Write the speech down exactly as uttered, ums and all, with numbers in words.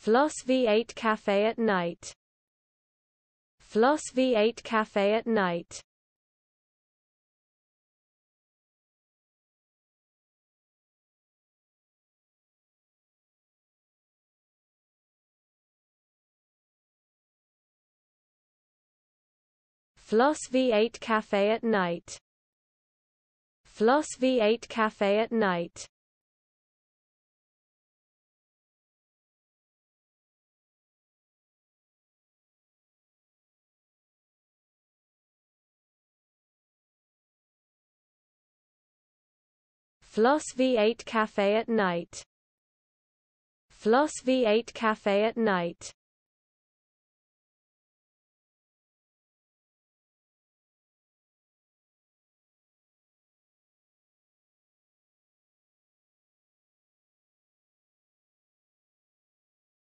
Flos V eight Cafe at night. Flos V eight Cafe at night. Flos V eight Cafe at night. Flos V eight Cafe at night. Flos V eight Cafe at night. Flos V eight Cafe at night.